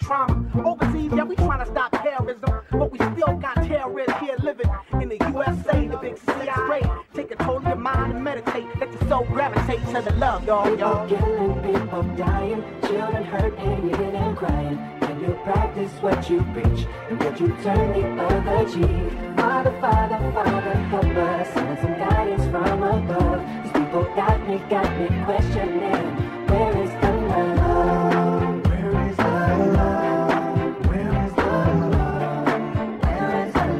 trauma. Overseas, yeah, we trying to stop terrorism, but we still got terrorists here living in the USA, the big CIA. Take control of your mind and meditate. Let your soul gravitate to the love, y'all. People killing, people dying, children hurt and you hear them crying. When you practice what you preach, and would you turn the other cheek? Father, Father, Father, help us, send some guidance from above. These people got me questioning, where is the love? Where is the love? Where is the love? Where is the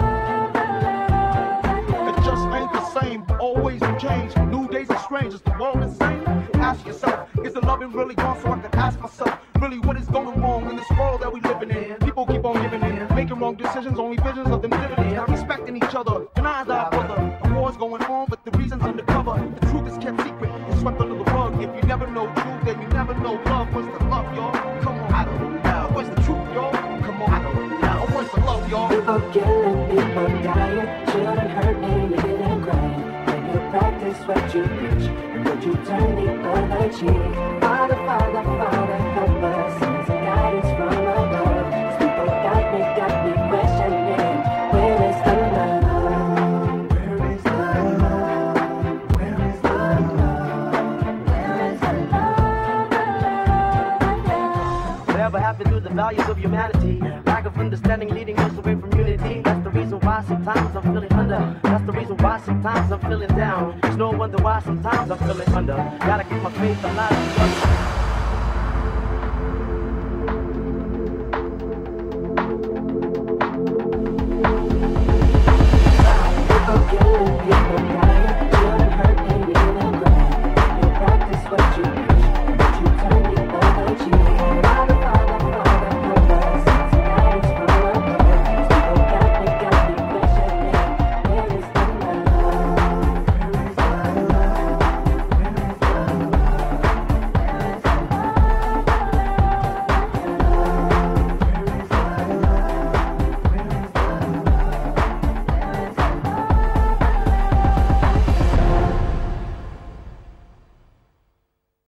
love? It just ain't the same, always change. New days are strange, is the world insane? Ask yourself, is the loving really gone? So I can ask myself, really what is going wrong in this world that we living in? People keep on giving in, making wrong decisions, only visions of them living in. Not respecting each other, denying our brother. A war's going on, but the reason's undercover. The truth is kept secret, it's swept under the rug. If you never know truth, then you never know love. What's the love, y'all? Come on, I don't know. What's the truth, y'all? Come on, I don't know. What's the love, y'all? People killing, people dying, children hurt and you hear them crying. When you practice what you preach, and would you turn the other cheek? Father, Father, Father, help us, send some guidance from above. These people got me questioning, where is the love? Where is the love? Where is the love? Where is the love? Whatever happened to the values of humanity? Lack of understanding leading us away from unity. That's the reason why sometimes I'm feeling under. That's the reason why sometimes I'm feeling down. It's no wonder why sometimes I'm feeling under. Gotta keep my faith alive.